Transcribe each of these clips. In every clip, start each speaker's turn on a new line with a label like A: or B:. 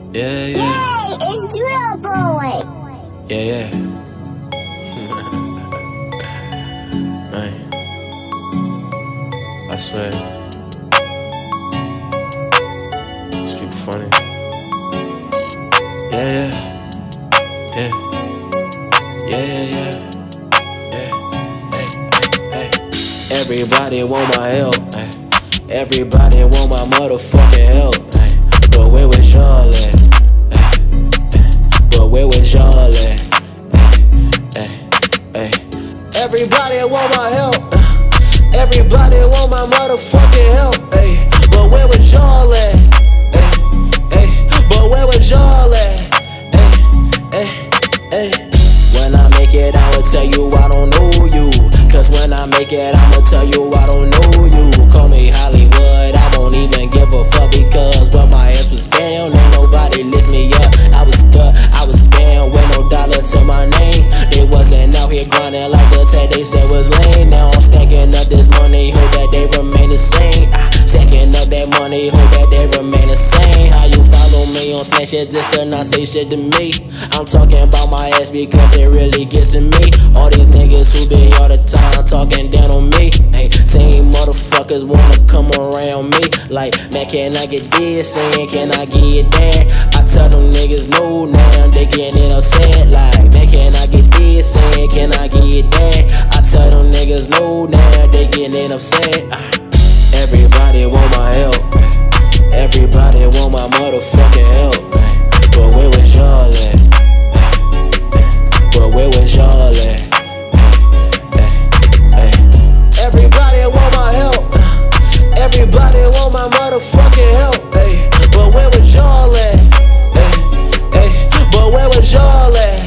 A: Yeah, yeah.
B: Yay, it's Drill Boy.
A: Yeah, yeah. Man, I swear, these people funny. Yeah, yeah, yeah, yeah, yeah, yeah. Hey. Everybody want my help. Ay. Everybody want my motherfucking help. Ay. But where was y'all at? But where was y'all at? Everybody want my help. Everybody want my motherfucking help. But where was y'all at? But where was y'all at? When I make it, I will tell you I don't know you. Cause when I make it, I'ma tell you I don't know you. Call me Hollywood, I won't even give a fuck. Because when my ass was down, ain't nobody lift me up. I was stuck, I was down with no dollar to my name. They wasn't out here grinding like the tag they said was lame. Now I'm stacking up this money, hope that they remain the same. Stacking up that money, hope that they remain the same. How you follow me on Snapchat shit just to not say shit to me? I'm talking about my ass because it really gets to me. All these niggas who be all the time talking down on me. Hey, same motherfuckers wanna come around me. Like, man, can I get this? Saying, can I get that? I tell them niggas no now, they getting upset. Like, man, can I get this? Saying, can I get that? I tell them niggas no now, they getting upset. Everybody want my help. Everybody want my motherfucking help. But where was y'all at? But where was y'all at? Everybody want my help. Everybody want my motherfucking help. But where was y'all at? But where was y'all at?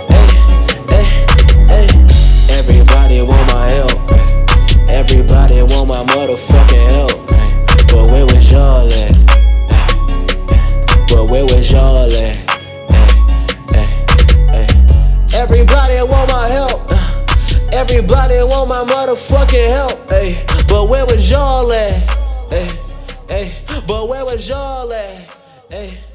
A: Everybody want my help. Everybody want my motherfucking help. But where was y'all at? But where was y'all at? Everybody want my help. Everybody want my motherfucking help. But where was y'all at? But where was y'all at?